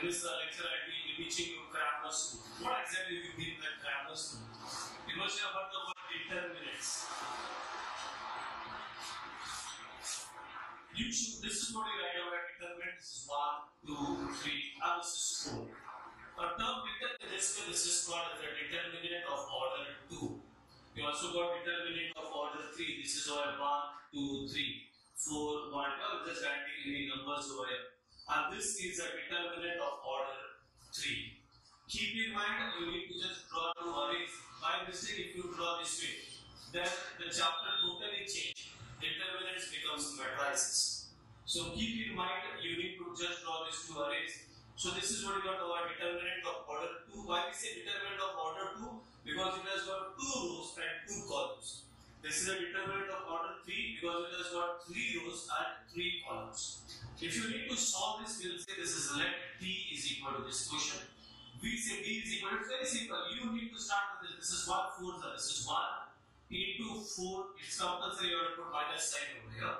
in this lecture I will be teaching you Cramers rule. What exactly do you mean by Cramers rule? You must have heard the word determinants. This is what you write over determinant. This is 1, 2, 3, and this is 4. A term written in this way, this is called as a determinant of order 2. You also got determinant of order 3. This is over 1, 2, 3, 4, 1, 2. Just writing any numbers over here. And this is a determinant of order 3. Keep in mind, you need to just draw two arrays. By mistake, if you draw this way, then the chapter totally changes. Determinants becomes matrices. So keep in mind, you need to just draw these two arrays. So this is what we got our determinant of order 2. Why we say determinant of order 2? Because it has got 2 rows and 2 columns. This is a determinant of order 3 because it has got 3 rows and 3 columns. If you need to solve this, we will say this is let T is equal to this quotient. We say D is equal to, it's very simple. You need to start with this. This is 1 4, this is 1 into 4. It's compulsory you have to put minus sign over here.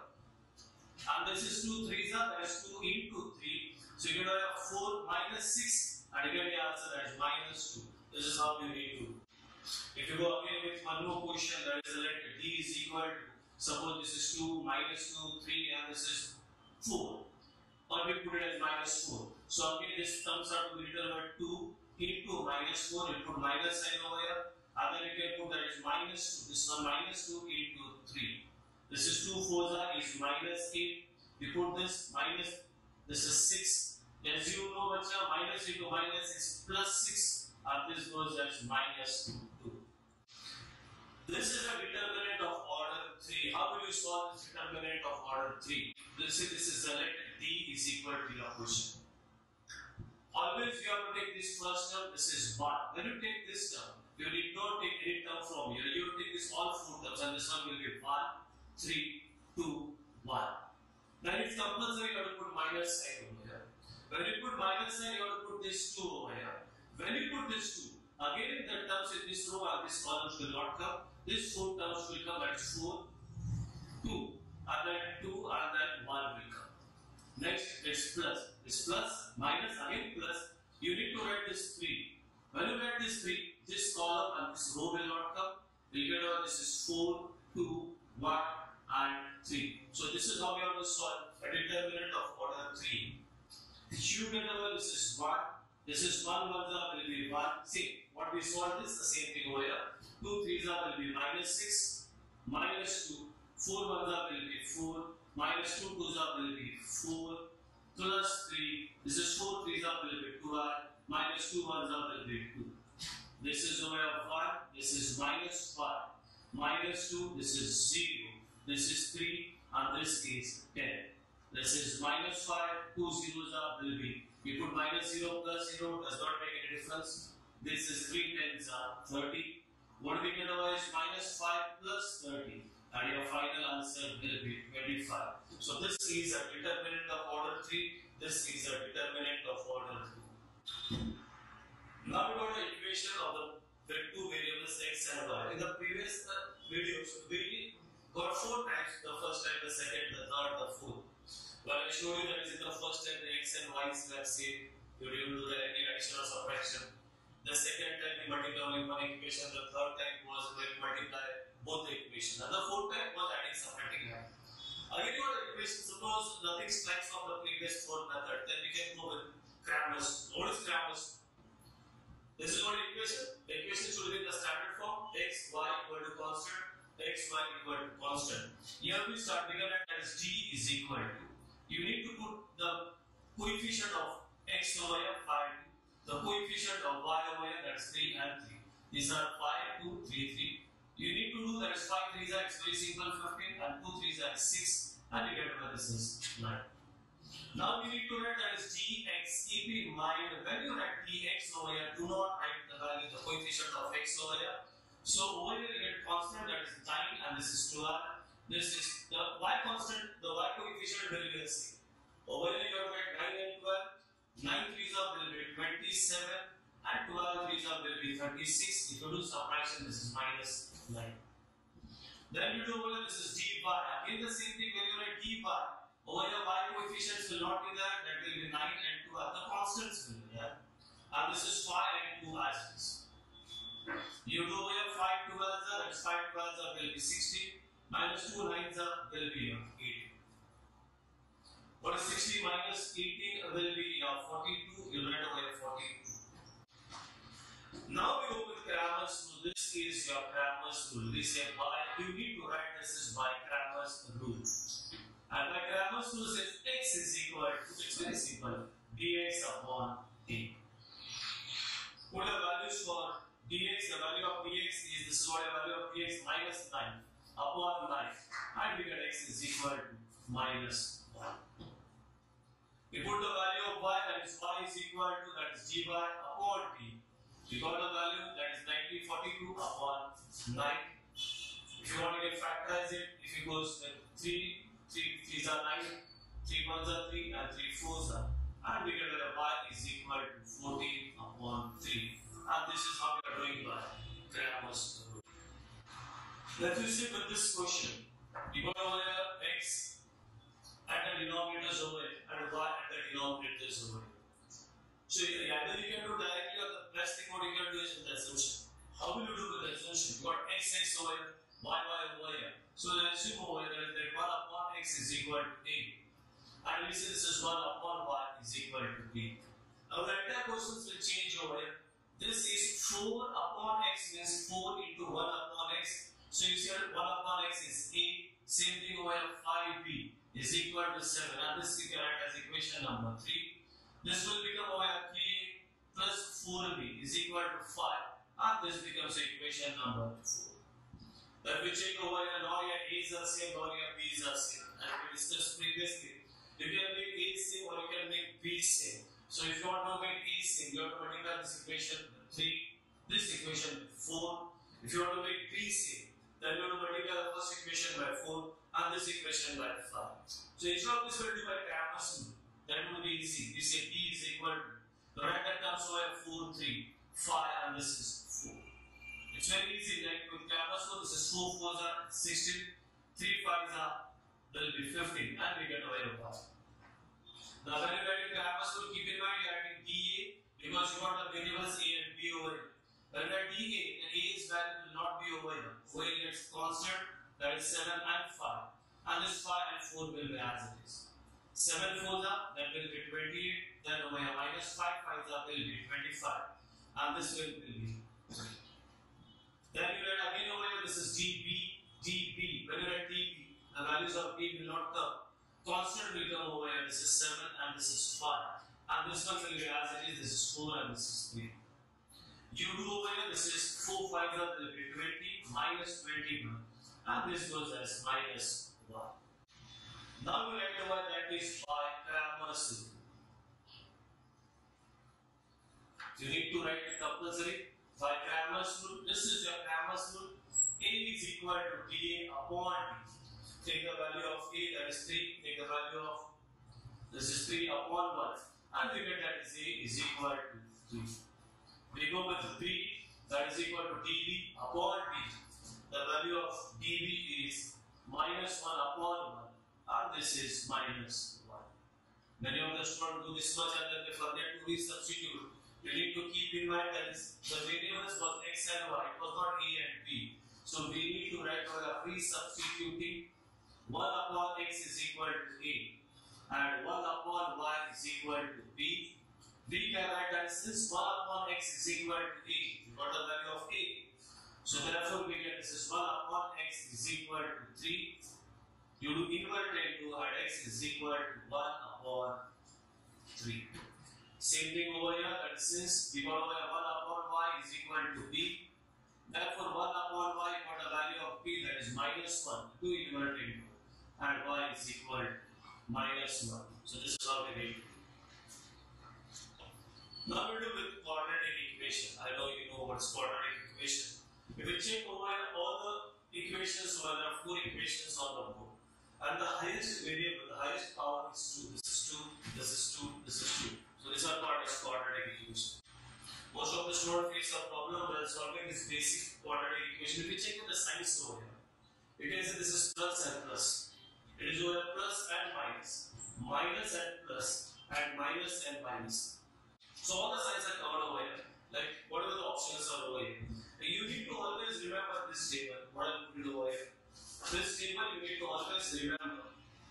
And this is 2 3s, that is 2 into 3. So you get a 4 minus 6 and you get the answer that is minus 2. This is how you need to. If you go again with one more question, that is let D is equal to, suppose this is 2 minus 2, 3 and this is 4. Or we put it as minus 4. So again this comes out to be written as 2 into minus 4. You put minus sign over here. And then you can put that is minus 2. This one minus 2 into 3. This is 2 4s is minus 8. We put this minus, this is 6. As you know, bacha, minus into minus is plus 6. And this goes as minus 2. This is a determinant of order 3. How will you solve this determinant of order 3? This is a let D is equal to your question. Always you have to take this first term, this is 1. When you take this term, you need not take any term from here. You take this all 4 terms and this one will be 1, 3, 2, 1. Then it's compulsory you have to put minus sign over here. When you put minus sign, you have to put this 2 over here. When you put this 2, again the terms in this row and this columns will not come. This 4 terms will come, that is 4, 2, and then 2 and then 1 will come. Next it's plus. This plus, minus, again plus. You need to write this 3. When you write this 3, this column and this row will not come. We get out this is 4, 2, 1 and 3. So this is how we have to solve a determinant of order 3. You get over this is 1. This is 1 1s will be 1. See, what we solved is the same thing over here. 2 3s will be minus 6, minus 2, 4 1s will be 4, minus 2 2s will be 4, plus 3. This is 4 3s will be 12, minus 2 1s will be 2. This is over here 1, this is minus 1, minus 2, this is 0, this is 3, and this is 10. This is minus 5, 2 zeros will be. We put minus 0 plus 0 does not make any difference. This is 3 tens are 30. What we get over is minus 5 plus 30. And your final answer will be 25. So this is a determinant of order 3. This is a determinant of order 2. Now we got the equation of the two variables x and y. In the previous videos, we got 4 times. The first time, the second, the third, the fourth. Well, I showed you that is in the first time the x and y is left same. You didn't do any addition or subtraction. The second time we multiply only one equation. The third time was when we multiply both the equations. And the fourth time was adding subtracting line. Again, you got the equation. Suppose nothing strikes from the previous 4 method, then we can go with Cramers. What is Cramers? This is what equation. The equation should be in the standard form. X, y equal to constant. X, y equal to constant. Here we start bigger as d is equal to. You need to put the coefficient of x over here 5, 2. The coefficient of y over here, that's 3 and 3. These are 5, 2, 3, 3. You need to do that is 5 3s are very simple 15 and 2 3s are 6 and you get over this is 9. Now we need to write that is dx. Keep in mind when you write dx over here, do not write the value, the coefficient of x over here. So over here you get constant that is 9 and this is 12. This is the y constant, the y coefficient will be the same. Over here you have got 9 and 12. 9 3s will be 27 and 12 3s will be 36. If you do subtraction, this is minus 9. Then you do over this is d bar. Again the same thing when you write d bar. Over here, y coefficients will not be there. That will be 9 and 2 are the constants will be there. And this is 5 and 2 as it is. You do over here 5 12s are, and 5 12s are will be 60. Minus 2 9s are will be 18. What is 60 minus 18 will be 42. You write over here 42. Now we go with Cramers rule. This is your Cramers rule. This is by you need to write this is by Cramers rule. And by Cramers rule, if x is equal to, it's very simple, dx upon d. Put the values for dx. The value of dx is this is what the value of dx minus 9 upon 9, and we get x is equal to minus 1. We put the value of y, that is y is equal to, that is dy upon d. We got the value, that is 1942 upon 9. If you want to get factorize it, if it goes with 3 3s are 9, 3 1s are 3, and 3 4s are, and we get that y is equal to 14 upon 3. And this is how we are doing by Cramers rule. Let's see with this question. We got over here x at the denominators over here and y at the denominators over here. So either you can do directly, or the best thing what you can do is with the assumption. How will you do with the assumption? You got x over here, y over here. So let's assume over here that 1 upon x is equal to a. And we say this is 1 upon y is equal to b. Now the entire questions will change over here. This is 4 upon x means 4 into 1 upon x. So you see that 1 upon x is a. Same thing over here, 5b is equal to 7. And this you can write as equation number 3. This will become over here 3 plus 4b is equal to 5. And this becomes equation number 4. That we check over here, now your a's are same, now your b's are same. And we discussed previously, you can make a same or you can make b same. So if you want to make a same, you have to multiply this equation 3, this equation 4. If you want to make b same, then you have to multiply the first equation by 4 and this equation by 5. So instead of this, we will do by Cramers rule. That will be easy. We say b is equal to, the right hand comes over 4, 3, 5, and this is 4. It's very easy, like with Cramers rule, this is 4 4s are 16, 3 5s are, there will be 15, and we get away with that. Now when you write in Cramers rule, keep in mind you are writing dA because you got the variables a and b over here. When you write dA, then a's value will not be over here. Over here it's constant, that is 7 and 5, and this 5 and 4 will be as it is. 7 4s are, that will be 28, then over here minus 5 5s are will be 25, and this will be 3. Then you write again over here, this is dB. When you write dB, the values of b will not come. Constant will come over here, this is 7 and this is 5. And this one will be as it is, this is 4 and this is 3. You do over here, this is 4 5s are will be 20 minus 21. And this goes as minus 1. Now we write over that is by Cramers rule. You need to write it compulsory. By Cramers rule, this is your Cramers rule. A is equal to dA upon d. Take the value of a, that is 3. Take the value of this is 3 upon 1, and we get that is a is equal to 3. We go with 3, that is equal to dB upon d. The value of dB is minus 1 upon 1, and this is minus 1. Many of the students do this much and then they forget to resubstitute. You need to keep in mind that the variables was x and y, it was not a and b. So we need to write for a resubstituting 1 upon x is equal to a and 1 upon y is equal to b. We can write that since 1 upon x is equal to a, we got the value of a. So therefore we get this is 1 upon x is equal to 3. You do invert into and x is equal to 1 upon 3. Same thing over here, that since we got over 1 upon y is equal to b, therefore 1 upon y got a value of b that is minus 1 to invert into, and y is equal to minus 1. So this is how we get it. Now we do with quadratic equation. I know you know what's quadratic equation. If we check over here, all the equations, well, there are 4 equations on the board. And the highest variable, the highest power is 2. This is 2, this is 2, this is 2. So these are called as quadratic equation. Most of the students face a problem while solving this basic quadratic equation. If we check with the signs over here, it is this is plus and plus. It is over plus and minus, minus and plus, and minus and minus. So all the signs are covered over here. Like whatever the options are over here. You need to always remember this table. What I put it over here. This table you need to always remember.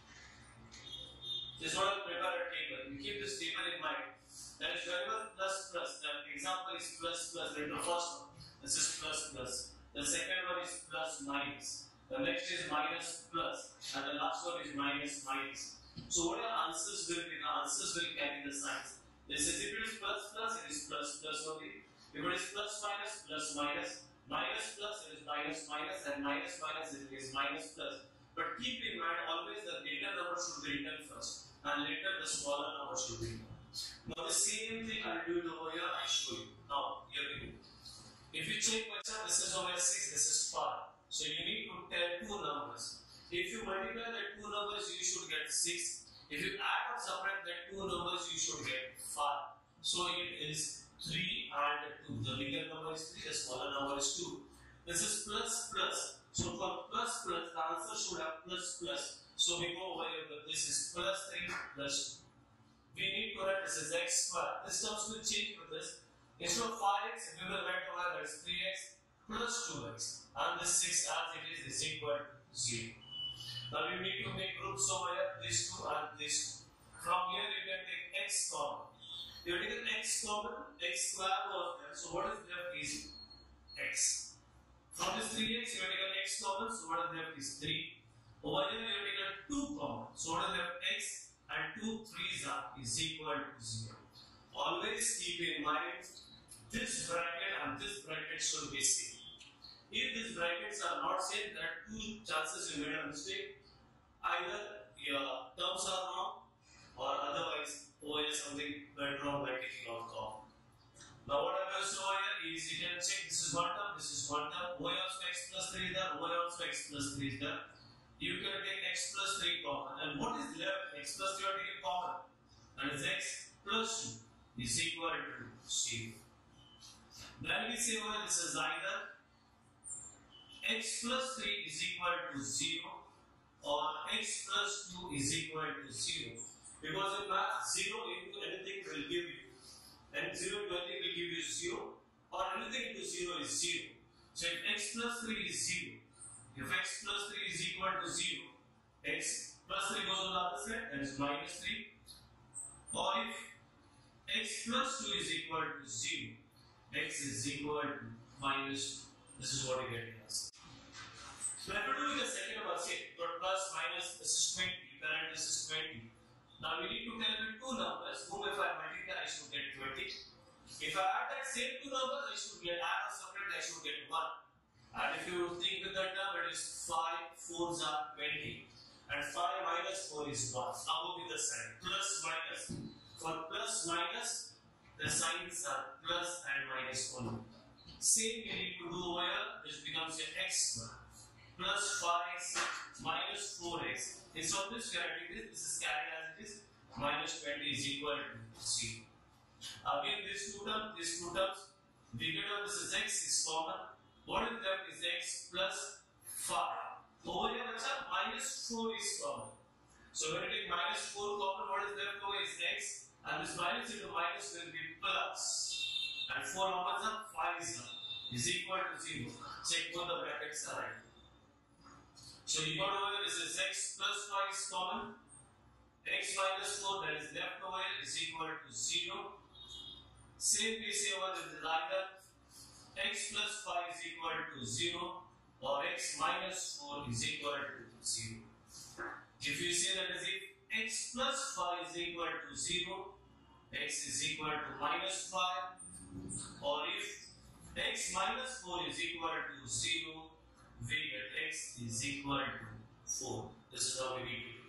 This is not a prepared table. You keep this table in mind. That is whenever plus plus. The example is plus plus. Like the first one. This is plus plus. The second one is plus minus. The next is minus plus. And the last one is minus minus. So what your answers will be? The answers will carry the signs. This is if it is plus plus, it is plus plus only. If it is plus minus, plus minus. Minus plus, it is minus minus. And minus minus, it is minus plus. But keep in mind, always the greater number should be written first. And later the smaller number should be written. Now the same thing I will do it over here, I show you. Now, here we go. If you check question, this is over 6, this is 5. So you need to tell two numbers. If you multiply the two numbers, you should get 6. If you add or subtract the two numbers, you should get 5. So it is 3 and 2. The bigger number is 3, the smaller number is 2. This is plus plus. So for plus plus, the answer should have plus plus. So we go over here, but this is plus 3 plus 2. We need to write this is x square. This terms will change with this. Instead of 5x, we will write over that is 3x plus 2x. And this 6 as it is equal to 0. Now we need to make groups over here, these two and these two. From here you can take x common. You take an x common, x square was there. So what is left is x. From this 3x you take an x common, so what is left is 3. Over here you take a 2 common, so what is left x. And 2 3s is equal to 0. Always keep in mind this bracket and this bracket should be same. If these brackets are not same, there are two chances you made a mistake. Either your terms are wrong or otherwise over here something went wrong by taking out comma. Now what I will show here is you can check this is one term, this is one term. Over here also x plus 3 is there, over here also x plus 3 is there. You can take x plus 3 common. And what is left? X plus 3 are taken common. And is x plus 2 is equal to 0. Then we say well, this is either x plus 3 is equal to 0 or x plus 2 is equal to 0. Because in math, 0 into anything will give you. And 0 into anything will give you 0. Or anything into 0 is 0. So if x plus 3 is 0. If x plus 3 is equal to 0, x plus 3 goes on the other side, that is minus 3. Or if x plus 2 is equal to 0, x is equal to minus 2. This is what you get here. So let me do the second number. Say, got plus minus, this is 20, current this is 20. Now we need to tell me two numbers, whom if I multiply, I should get 20. If I add that same two numbers, I should get, add or subtract, I should get 1. And if you think with that term, it is 5 4s are 20. And 5 minus 4 is 1. Now go with the sign. Plus minus. For plus minus, the signs are plus and minus only. Same you need to do over here. This becomes your x square. Plus 5x minus 4x. Instead of this, we are writing this. This is carried as it is. Minus 20 is equal to 0. Again, these two terms. We get out this is x is common. What is left is x plus 5. Over here, minus 4 is common. So when you take minus 4 common, what is left over is x. And this minus into minus will be plus. And 4 numbers up, 5 is equal to 0. Check both the brackets are right. So you got over here, this is x plus 5 is common. X minus 4 that is left over here is equal to 0. Same we say over this is either x plus 5 is equal to 0 or x minus 4 is equal to 0. If you say that is if x plus 5 is equal to 0, x is equal to minus 5, or if x minus 4 is equal to 0, we get x is equal to 4. This is how we need to do.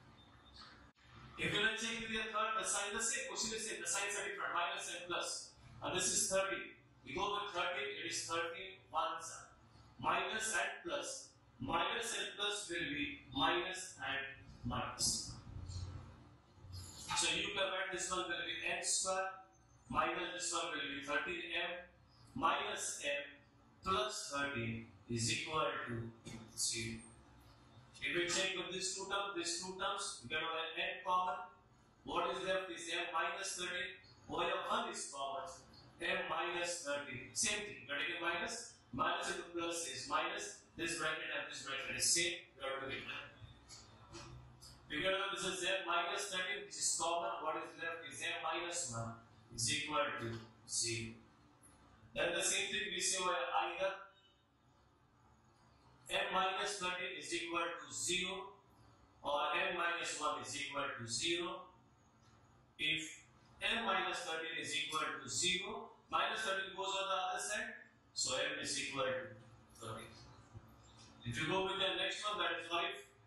If you will check with your third, the sign the same, question is same, the signs are different, minus and plus. And this is 30. We go with 30, it is 30 ones. Minus and plus. Minus and plus will be minus and minus. So you can write this one will be n square, minus this one will be 13m, minus m plus 13 is equal to 0. If we check with these two terms, we get over n common. What is left is m minus 13. Over 1 is common. M minus 13. Same thing. You are taking minus. Minus into plus is minus. This bracket and this bracket is same. You are doing it. We get over this is m minus 13, which is common. What is left is m minus 1 is equal to 0. Then the same thing we say over either m minus 13 is equal to 0 or m minus 1 is equal to 0. If m minus 13 is equal to 0, minus 13 goes on the other side, so m is equal to 13. If you go with the next one, that is 5.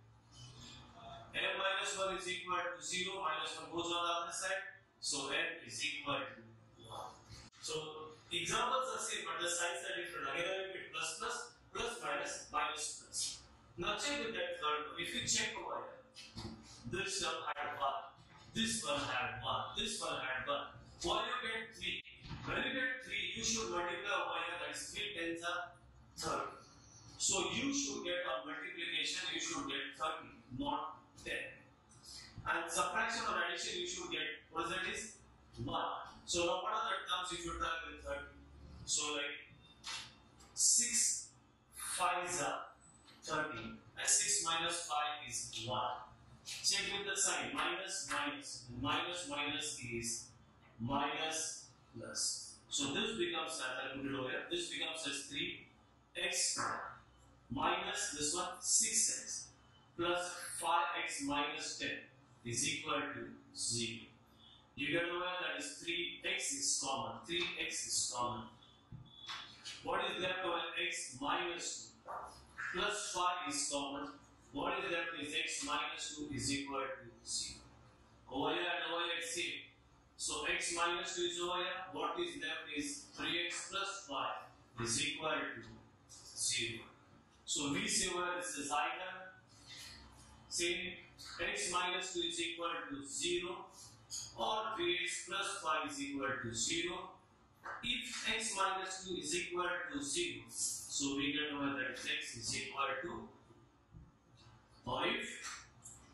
M minus 1 is equal to 0, minus 1 goes on the other side, so m is equal to 1. So examples are same, but the signs are different. Again, I repeat, plus plus, plus minus, minus plus. Now check with that third one. If you check over here, this term had 1, this one had 1, this one had 1. Why you get 3? When you get 3, you should multiply over here, that is 3 tens are 30. So you should get a multiplication, you should get 30, not 10. And subtraction or addition, you should get, what is that is? 1. So now what are the terms if you try with 30? So like 6 5s are 30 and 6 minus 5 is 1. Check with the sign, minus minus. Minus minus is minus plus. So this becomes, I'll put it over here, this becomes as 3x minus this one 6x plus 5x minus 10 is equal to 0. You get over that is 3x is common. 3x is common. What is left over x minus 2 plus 5 is common. What is left is x minus 2 is equal to 0. Over here and over here it's same. So x minus 2 is over here. What is left is 3x plus 5 is equal to 0. So we say over this is either same x minus 2 is equal to 0 or 3x plus 5 is equal to 0. If x minus 2 is equal to 0, so we get over that x is equal to, or if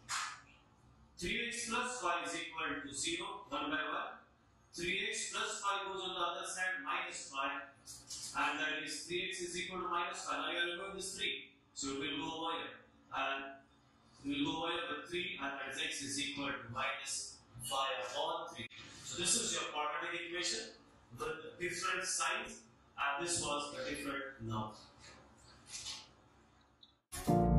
3x plus 5 is equal to 0, 1 by 1, 3x plus 5 goes on the other side, minus 5, and that is 3x is equal to minus 5. Now you are removing this 3, so it will go over here, and we will go over here with 3, and that is x is equal to minus 5 upon 3. So this is your quadratic equation with different signs, and this was a different number.